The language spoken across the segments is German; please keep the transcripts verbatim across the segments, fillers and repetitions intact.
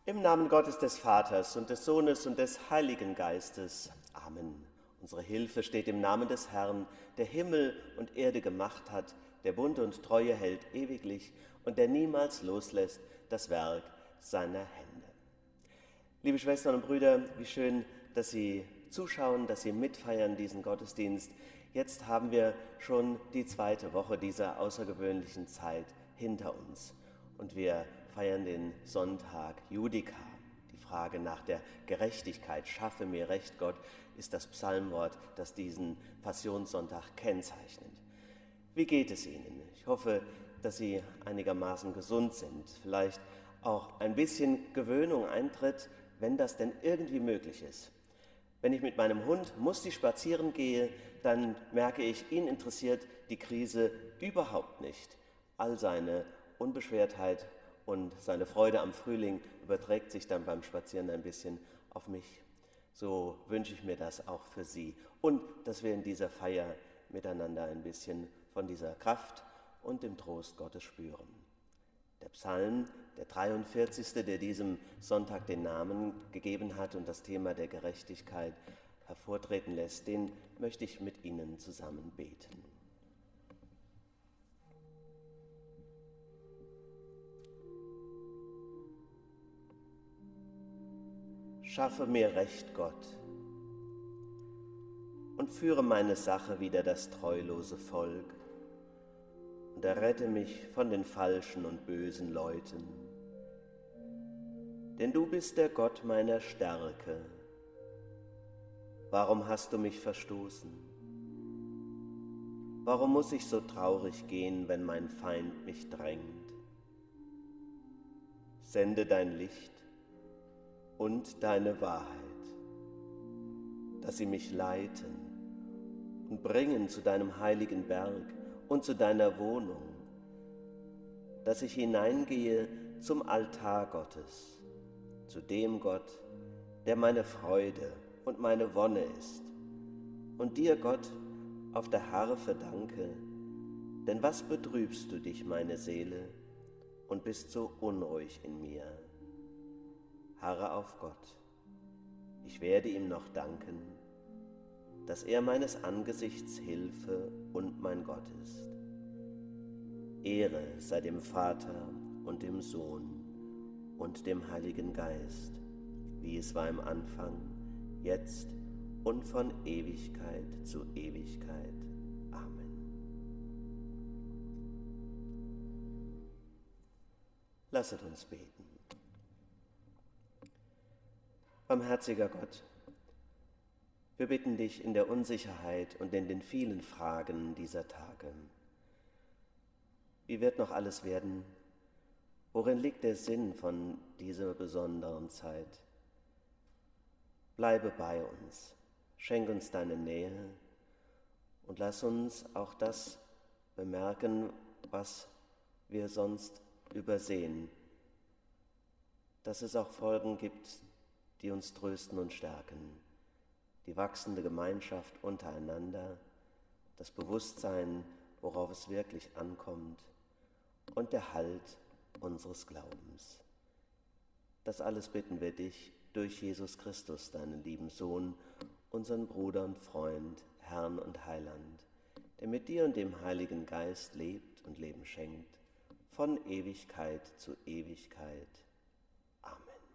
Im Namen Gottes des Vaters und des Sohnes und des Heiligen Geistes. Amen. Unsere Hilfe steht im Namen des Herrn, der Himmel und Erde gemacht hat, der Bund und Treue hält ewiglich und der niemals loslässt das Werk seiner Hände. Liebe Schwestern und Brüder, wie schön, dass Sie zuschauen, dass Sie mitfeiern diesen Gottesdienst. Jetzt haben wir schon die zweite Woche dieser außergewöhnlichen Zeit hinter uns und wir feiern den Sonntag Judica. Die Frage nach der Gerechtigkeit, schaffe mir Recht, Gott, ist das Psalmwort, das diesen Passionssonntag kennzeichnet. Wie geht es Ihnen? Ich hoffe, dass Sie einigermaßen gesund sind, vielleicht auch ein bisschen Gewöhnung eintritt, wenn das denn irgendwie möglich ist. Wenn ich mit meinem Hund Musti spazieren gehe, dann merke ich, ihn interessiert die Krise überhaupt nicht. All seine Unbeschwertheit und seine Freude am Frühling überträgt sich dann beim Spazieren ein bisschen auf mich. So wünsche ich mir das auch für Sie und dass wir in dieser Feier miteinander ein bisschen von dieser Kraft und dem Trost Gottes spüren. Der Psalm, der dreiundvierzigste, der diesem Sonntag den Namen gegeben hat und das Thema der Gerechtigkeit hervortreten lässt, den möchte ich mit Ihnen zusammen beten. Schaffe mir Recht, Gott, und führe meine Sache wider das treulose Volk und errette mich von den falschen und bösen Leuten. Denn du bist der Gott meiner Stärke. Warum hast du mich verstoßen? Warum muss ich so traurig gehen, wenn mein Feind mich drängt? Sende dein Licht und deine Wahrheit, dass sie mich leiten und bringen zu deinem heiligen Berg und zu deiner Wohnung, dass ich hineingehe zum Altar Gottes, zu dem Gott, der meine Freude und meine Wonne ist, und dir, Gott, auf der Harfe danke, denn was betrübst du dich, meine Seele, und bist so unruhig in mir? Harre auf Gott, ich werde ihm noch danken, dass er meines Angesichts Hilfe und mein Gott ist. Ehre sei dem Vater und dem Sohn und dem Heiligen Geist, wie es war im Anfang, jetzt und von Ewigkeit zu Ewigkeit. Amen. Lasset uns beten. Barmherziger Gott, wir bitten dich in der Unsicherheit und in den vielen Fragen dieser Tage. Wie wird noch alles werden? Worin liegt der Sinn von dieser besonderen Zeit? Bleibe bei uns, schenk uns deine Nähe und lass uns auch das bemerken, was wir sonst übersehen, dass es auch Folgen gibt, die uns trösten und stärken. Die wachsende Gemeinschaft untereinander, das Bewusstsein, worauf es wirklich ankommt und der Halt unseres Glaubens. Das alles bitten wir dich durch Jesus Christus, deinen lieben Sohn, unseren Bruder und Freund, Herrn und Heiland, der mit dir und dem Heiligen Geist lebt und Leben schenkt, von Ewigkeit zu Ewigkeit. Amen.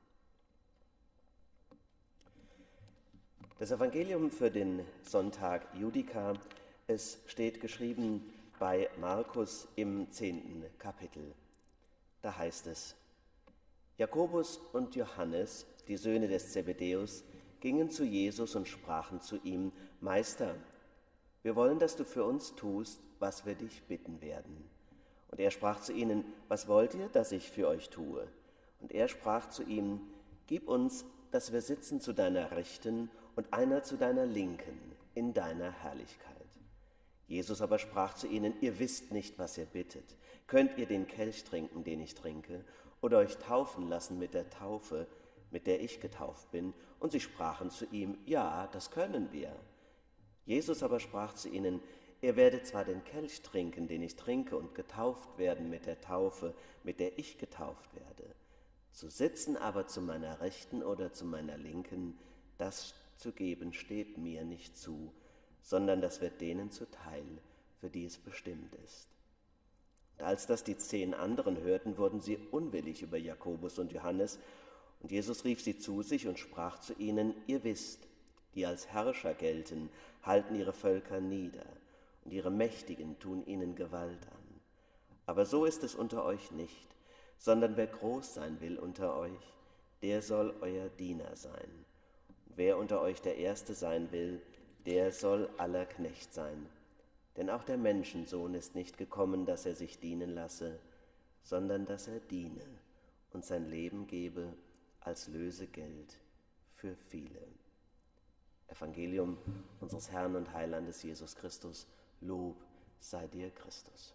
Das Evangelium für den Sonntag Judica, es steht geschrieben bei Markus im zehnten Kapitel. Da heißt es: Jakobus und Johannes, die Söhne des Zebedäus, gingen zu Jesus und sprachen zu ihm: Meister, wir wollen, dass du für uns tust, was wir dich bitten werden. Und er sprach zu ihnen: Was wollt ihr, dass ich für euch tue? Und er sprach zu ihm: Gib uns, dass wir sitzen zu deiner Rechten und einer zu deiner Linken in deiner Herrlichkeit. Jesus aber sprach zu ihnen: Ihr wisst nicht, was ihr bittet. Könnt ihr den Kelch trinken, den ich trinke, oder euch taufen lassen mit der Taufe, mit der ich getauft bin? Und sie sprachen zu ihm: Ja, das können wir. Jesus aber sprach zu ihnen: Ihr werdet zwar den Kelch trinken, den ich trinke, und getauft werden mit der Taufe, mit der ich getauft werde. Zu sitzen aber zu meiner Rechten oder zu meiner Linken, das zu geben steht mir nicht zu, sondern das wird denen zuteil, für die es bestimmt ist. Und als das die zehn anderen hörten, wurden sie unwillig über Jakobus und Johannes, und Jesus rief sie zu sich und sprach zu ihnen: Ihr wisst, die als Herrscher gelten, halten ihre Völker nieder, und ihre Mächtigen tun ihnen Gewalt an. Aber so ist es unter euch nicht, sondern wer groß sein will unter euch, der soll euer Diener sein. Und wer unter euch der Erste sein will, der soll aller Knecht sein. Denn auch der Menschensohn ist nicht gekommen, dass er sich dienen lasse, sondern dass er diene und sein Leben gebe als Lösegeld für viele. Evangelium unseres Herrn und Heilandes Jesus Christus, Lob sei dir, Christus.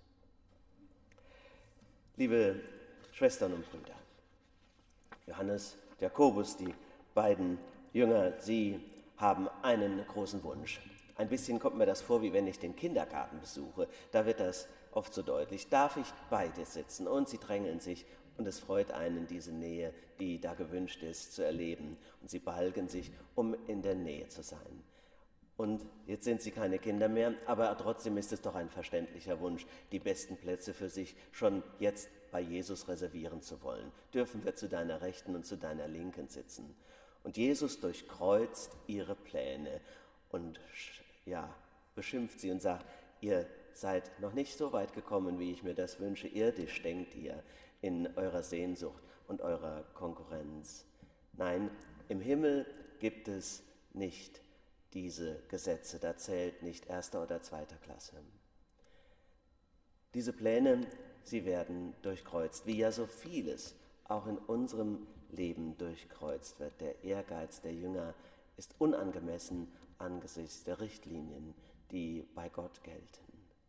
Liebe Schwestern und Brüder, Johannes, Jakobus, die beiden Jünger, sie haben einen großen Wunsch. Ein bisschen kommt mir das vor, wie wenn ich den Kindergarten besuche. Da wird das oft so deutlich. Darf ich bei dir sitzen? Und sie drängeln sich und es freut einen, diese Nähe, die da gewünscht ist, zu erleben. Und sie balgen sich, um in der Nähe zu sein. Und jetzt sind sie keine Kinder mehr, aber trotzdem ist es doch ein verständlicher Wunsch, die besten Plätze für sich schon jetzt bei Jesus reservieren zu wollen. Dürfen wir zu deiner Rechten und zu deiner Linken sitzen. Und Jesus durchkreuzt ihre Pläne und ja, beschimpft sie und sagt: Ihr seid noch nicht so weit gekommen, wie ich mir das wünsche. Irdisch denkt ihr in eurer Sehnsucht und eurer Konkurrenz. Nein, im Himmel gibt es nicht diese Gesetze, da zählt nicht erster oder zweiter Klasse. Diese Pläne, sie werden durchkreuzt, wie ja so vieles auch in unserem Leben durchkreuzt wird. Der Ehrgeiz der Jünger ist unangemessen angesichts der Richtlinien, die bei Gott gelten.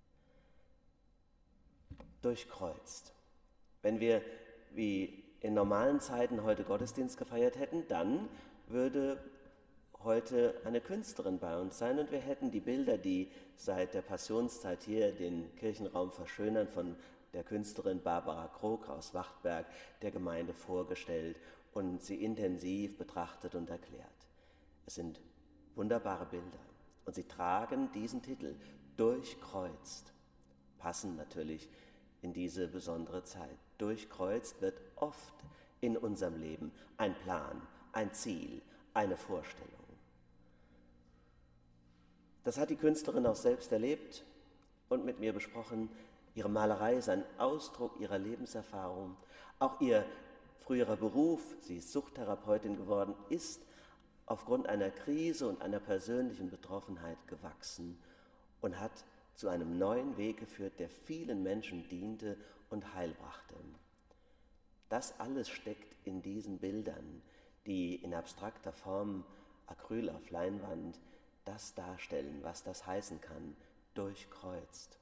Durchkreuzt. Wenn wir wie in normalen Zeiten heute Gottesdienst gefeiert hätten, dann würde heute eine Künstlerin bei uns sein und wir hätten die Bilder, die seit der Passionszeit hier den Kirchenraum verschönern, von der Künstlerin Barbara Krog aus Wachtberg der Gemeinde vorgestellt und sie intensiv betrachtet und erklärt. Es sind wunderbare Bilder und sie tragen diesen Titel Durchkreuzt, passen natürlich in diese besondere Zeit. Durchkreuzt wird oft in unserem Leben ein Plan, ein Ziel, eine Vorstellung. Das hat die Künstlerin auch selbst erlebt und mit mir besprochen. Ihre Malerei ist ein Ausdruck ihrer Lebenserfahrung. Auch ihr früherer Beruf, sie ist Suchttherapeutin geworden, ist aufgrund einer Krise und einer persönlichen Betroffenheit gewachsen und hat zu einem neuen Weg geführt, der vielen Menschen diente und Heil brachte. Das alles steckt in diesen Bildern, die in abstrakter Form, Acryl auf Leinwand, das darstellen, was das heißen kann, durchkreuzt.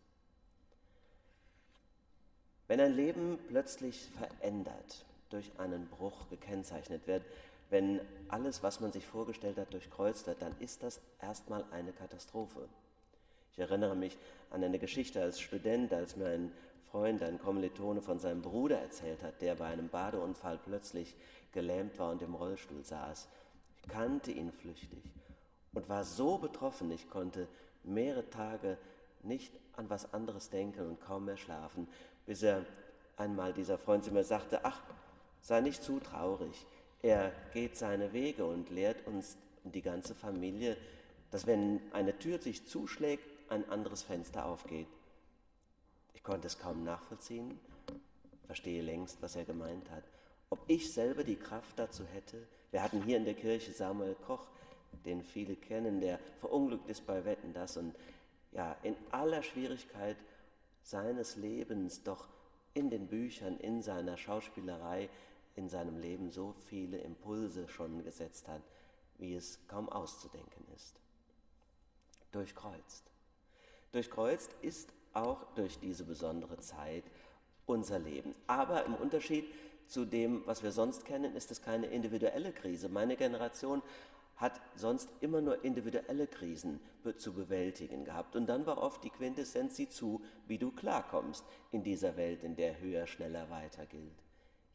Wenn ein Leben plötzlich verändert, durch einen Bruch gekennzeichnet wird, wenn alles, was man sich vorgestellt hat, durchkreuzt wird, dann ist das erstmal eine Katastrophe. Ich erinnere mich an eine Geschichte als Student, als mir ein Freund, ein Kommilitone von seinem Bruder erzählt hat, der bei einem Badeunfall plötzlich gelähmt war und im Rollstuhl saß. Ich kannte ihn flüchtig und war so betroffen, ich konnte mehrere Tage nicht an was anderes denken und kaum mehr schlafen, bis er einmal dieser Freund zu mir sagte: Ach, sei nicht zu traurig, er geht seine Wege und lehrt uns und die ganze Familie, dass wenn eine Tür sich zuschlägt, ein anderes Fenster aufgeht. Ich konnte es kaum nachvollziehen, verstehe längst, was er gemeint hat. Ob ich selber die Kraft dazu hätte? Wir hatten hier in der Kirche Samuel Koch, den viele kennen, der verunglückt ist bei Wetten, das und ja, in aller Schwierigkeit seines Lebens doch in den Büchern, in seiner Schauspielerei, in seinem Leben so viele Impulse schon gesetzt hat, wie es kaum auszudenken ist. Durchkreuzt. Durchkreuzt ist auch durch diese besondere Zeit unser Leben. Aber im Unterschied zu dem, was wir sonst kennen, ist es keine individuelle Krise. Meine Generation hat sonst immer nur individuelle Krisen zu bewältigen gehabt. Und dann war oft die Quintessenz: sieh zu, wie du klarkommst in dieser Welt, in der höher, schneller, weiter gilt.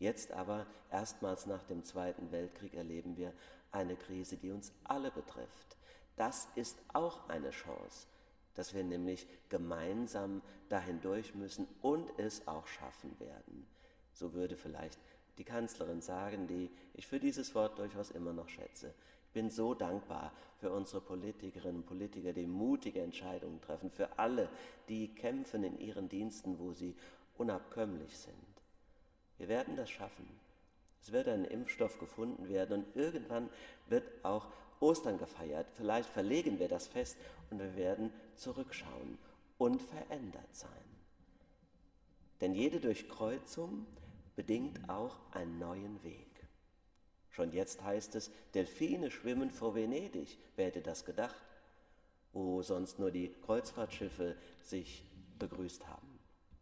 Jetzt aber, erstmals nach dem Zweiten Weltkrieg, erleben wir eine Krise, die uns alle betrifft. Das ist auch eine Chance, dass wir nämlich gemeinsam dahin durch müssen und es auch schaffen werden. So würde vielleicht die Kanzlerin sagen, die ich für dieses Wort durchaus immer noch schätze. Ich bin so dankbar für unsere Politikerinnen und Politiker, die mutige Entscheidungen treffen, für alle, die kämpfen in ihren Diensten, wo sie unabkömmlich sind. Wir werden das schaffen. Es wird ein Impfstoff gefunden werden und irgendwann wird auch Ostern gefeiert. Vielleicht verlegen wir das Fest und wir werden zurückschauen und verändert sein. Denn jede Durchkreuzung bedingt auch einen neuen Weg. Schon jetzt heißt es, Delfine schwimmen vor Venedig. Wer hätte das gedacht? Wo sonst nur die Kreuzfahrtschiffe sich begrüßt haben.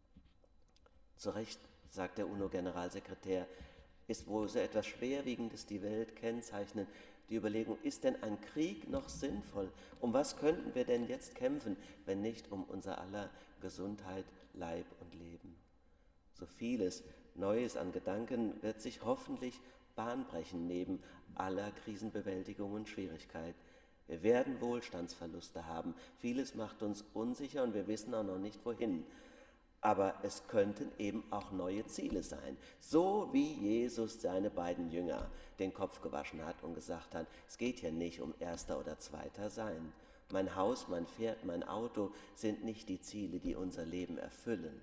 Zu Recht, sagt der UNO-Generalsekretär, ist wohl so etwas Schwerwiegendes die Welt kennzeichnen. Die Überlegung, ist denn ein Krieg noch sinnvoll? Um was könnten wir denn jetzt kämpfen, wenn nicht um unser aller Gesundheit, Leib und Leben? So vieles Neues an Gedanken wird sich hoffentlich Bahn brechen neben aller Krisenbewältigung und Schwierigkeit. Wir werden Wohlstandsverluste haben. Vieles macht uns unsicher und wir wissen auch noch nicht, wohin. Aber es könnten eben auch neue Ziele sein. So wie Jesus seine beiden Jünger den Kopf gewaschen hat und gesagt hat, es geht hier nicht um Erster oder Zweiter sein. Mein Haus, mein Pferd, mein Auto sind nicht die Ziele, die unser Leben erfüllen.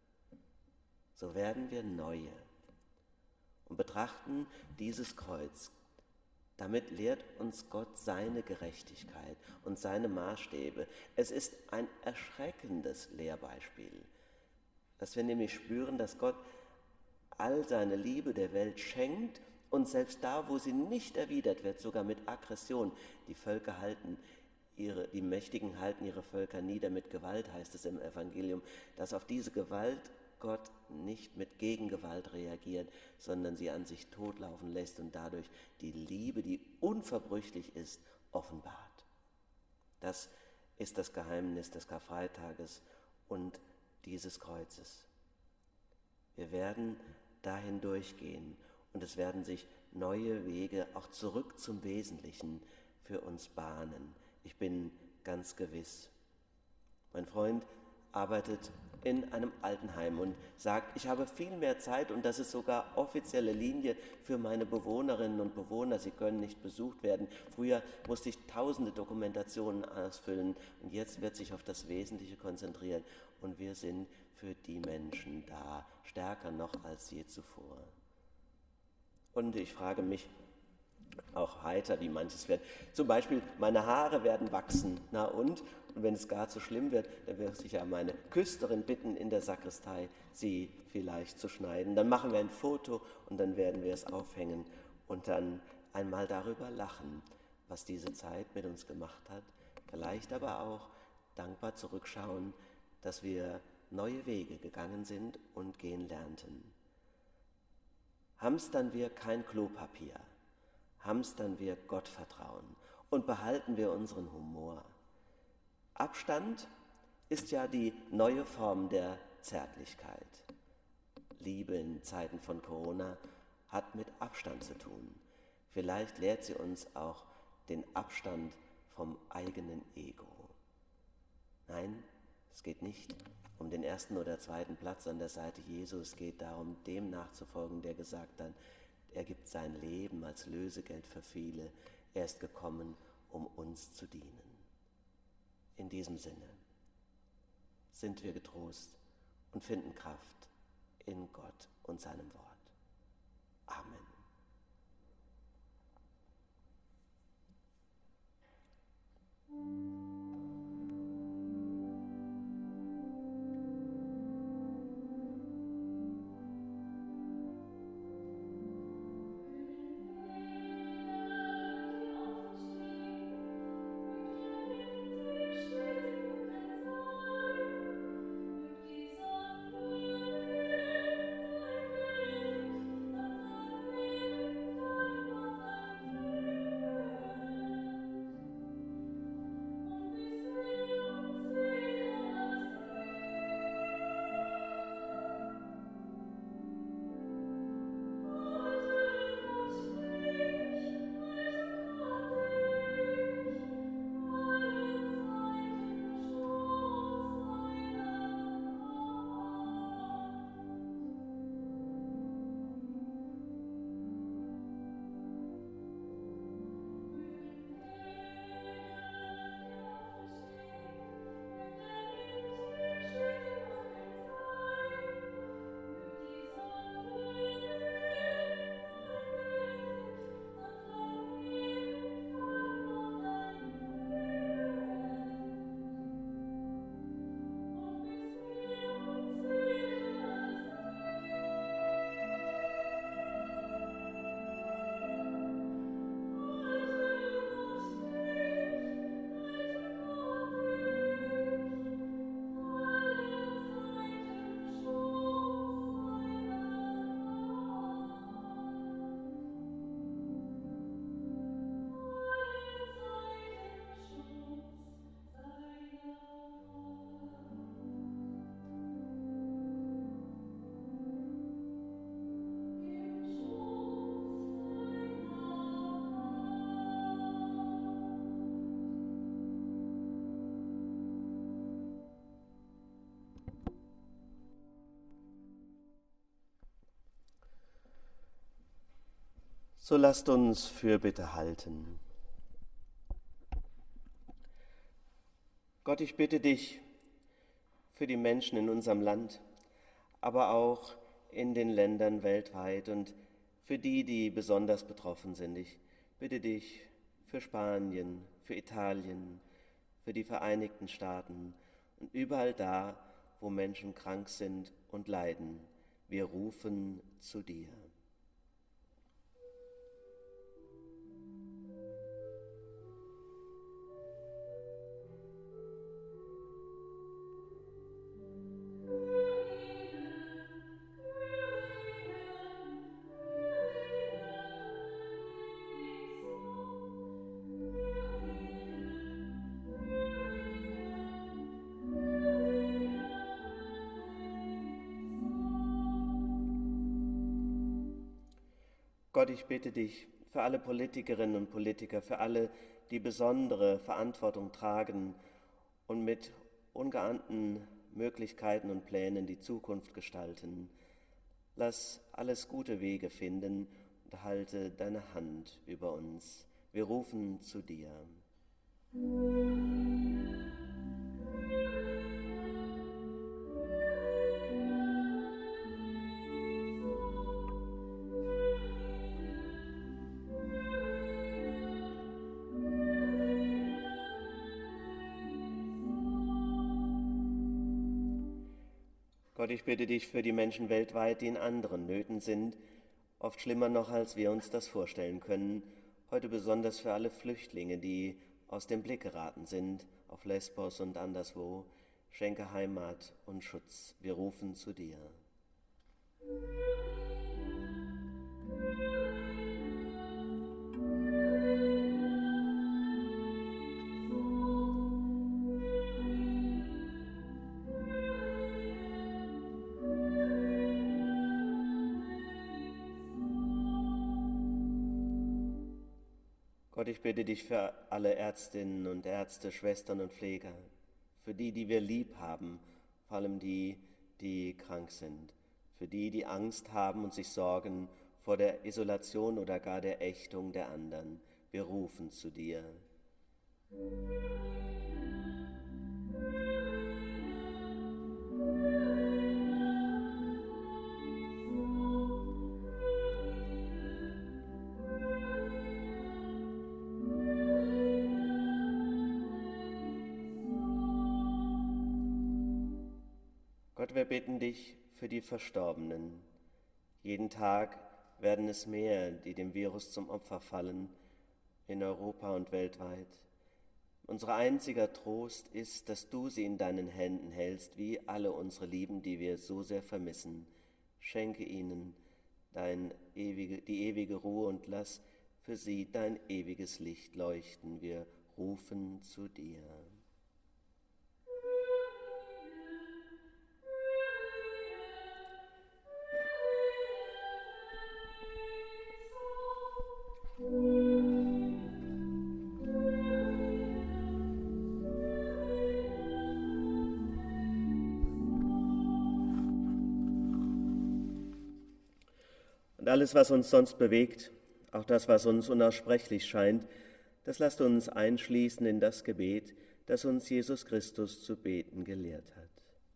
So werden wir neue und betrachten dieses Kreuz. Damit lehrt uns Gott seine Gerechtigkeit und seine Maßstäbe. Es ist ein erschreckendes Lehrbeispiel, dass wir nämlich spüren, dass Gott all seine Liebe der Welt schenkt und selbst da, wo sie nicht erwidert wird, sogar mit Aggression, die Völker halten ihre, die Mächtigen halten ihre Völker nieder mit Gewalt, heißt es im Evangelium, dass auf diese Gewalt Gott nicht mit Gegengewalt reagiert, sondern sie an sich totlaufen lässt und dadurch die Liebe, die unverbrüchlich ist, offenbart. Das ist das Geheimnis des Karfreitages und dieses Kreuzes. Wir werden dahin durchgehen und es werden sich neue Wege auch zurück zum Wesentlichen für uns bahnen. Ich bin ganz gewiss. Mein Freund arbeitet in einem Altenheim und sagt, ich habe viel mehr Zeit und das ist sogar offizielle Linie für meine Bewohnerinnen und Bewohner. Sie können nicht besucht werden. Früher musste ich tausende Dokumentationen ausfüllen und jetzt wird sich auf das Wesentliche konzentrieren und wir sind für die Menschen da, stärker noch als je zuvor. Und ich frage mich, auch heiter, wie manches wird. Zum Beispiel, meine Haare werden wachsen. Na und? Und wenn es gar zu schlimm wird, dann wird sich ja meine Küsterin bitten, in der Sakristei sie vielleicht zu schneiden. Dann machen wir ein Foto und dann werden wir es aufhängen und dann einmal darüber lachen, was diese Zeit mit uns gemacht hat. Vielleicht aber auch dankbar zurückschauen, dass wir neue Wege gegangen sind und gehen lernten. Hamstern wir kein Klopapier. Hamstern wir Gottvertrauen und behalten wir unseren Humor. Abstand ist ja die neue Form der Zärtlichkeit. Liebe in Zeiten von Corona hat mit Abstand zu tun. Vielleicht lehrt sie uns auch den Abstand vom eigenen Ego. Nein, es geht nicht um den ersten oder zweiten Platz an der Seite Jesu. Es geht darum, dem nachzufolgen, der gesagt hat, er gibt sein Leben als Lösegeld für viele. Er ist gekommen, um uns zu dienen. In diesem Sinne sind wir getrost und finden Kraft in Gott und seinem Wort. Amen. Und So lasst uns Fürbitte halten. Gott, ich bitte dich für die Menschen in unserem Land, aber auch in den Ländern weltweit und für die, die besonders betroffen sind. Ich bitte dich für Spanien, für Italien, für die Vereinigten Staaten und überall da, wo Menschen krank sind und leiden. Wir rufen zu dir. Gott, ich bitte dich für alle Politikerinnen und Politiker, für alle, die besondere Verantwortung tragen und mit ungeahnten Möglichkeiten und Plänen die Zukunft gestalten. Lass alles gute Wege finden und halte deine Hand über uns. Wir rufen zu dir. Gott, ich bitte dich für die Menschen weltweit, die in anderen Nöten sind, oft schlimmer noch, als wir uns das vorstellen können. Heute besonders für alle Flüchtlinge, die aus dem Blick geraten sind, auf Lesbos und anderswo. Schenke Heimat und Schutz. Wir rufen zu dir. Gott, ich bitte dich für alle Ärztinnen und Ärzte, Schwestern und Pfleger, für die, die wir lieb haben, vor allem die, die krank sind, für die, die Angst haben und sich sorgen vor der Isolation oder gar der Ächtung der anderen. Wir rufen zu dir. Gott, wir bitten dich für die Verstorbenen. Jeden Tag werden es mehr, die dem Virus zum Opfer fallen, in Europa und weltweit. Unser einziger Trost ist, dass du sie in deinen Händen hältst, wie alle unsere Lieben, die wir so sehr vermissen. Schenke ihnen dein ewige, die ewige Ruhe und lass für sie dein ewiges Licht leuchten. Wir rufen zu dir. Und alles, was uns sonst bewegt, auch das, was uns unaussprechlich scheint, das lasst uns einschließen in das Gebet, das uns Jesus Christus zu beten gelehrt hat.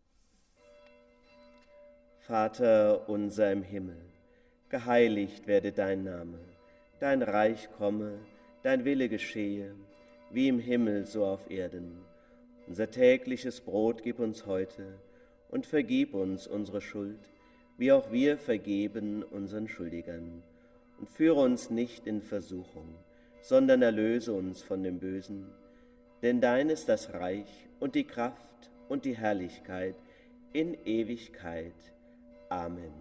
Vater unser im Himmel, geheiligt werde dein Name, dein Reich komme, dein Wille geschehe, wie im Himmel so auf Erden. Unser tägliches Brot gib uns heute und vergib uns unsere Schuld, wie auch wir vergeben unseren Schuldigern. Und führe uns nicht in Versuchung, sondern erlöse uns von dem Bösen. Denn dein ist das Reich und die Kraft und die Herrlichkeit in Ewigkeit. Amen.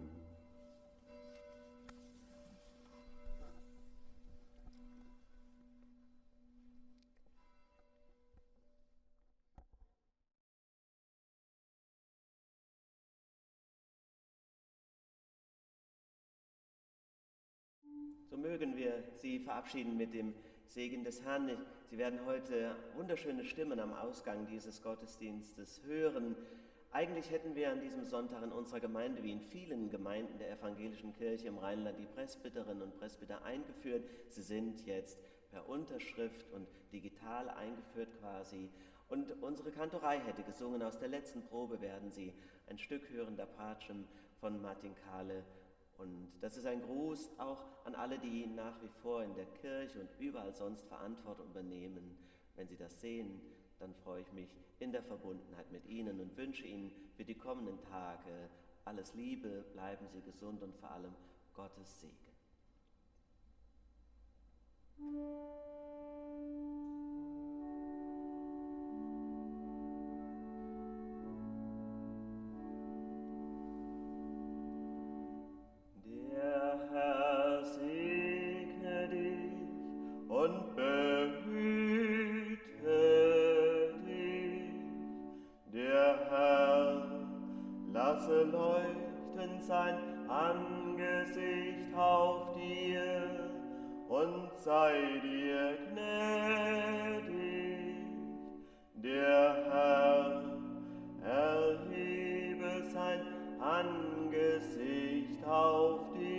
So mögen wir Sie verabschieden mit dem Segen des Herrn. Sie werden heute wunderschöne Stimmen am Ausgang dieses Gottesdienstes hören. Eigentlich hätten wir an diesem Sonntag in unserer Gemeinde, wie in vielen Gemeinden der evangelischen Kirche im Rheinland, die Presbyterinnen und Presbyter eingeführt. Sie sind jetzt per Unterschrift und digital eingeführt quasi. Und unsere Kantorei hätte gesungen. Aus der letzten Probe werden Sie ein Stück hören, der Pacem von Martin Kahle. Und das ist ein Gruß auch an alle, die nach wie vor in der Kirche und überall sonst Verantwortung übernehmen. Wenn Sie das sehen, dann freue ich mich in der Verbundenheit mit Ihnen und wünsche Ihnen für die kommenden Tage alles Liebe, bleiben Sie gesund und vor allem Gottes Segen. Der Herr segne dich und behüte dich. Der Herr lasse leuchten sein Angesicht auf dir und sei dir gnädig. Der Herr erhebe sein Angesicht auf dich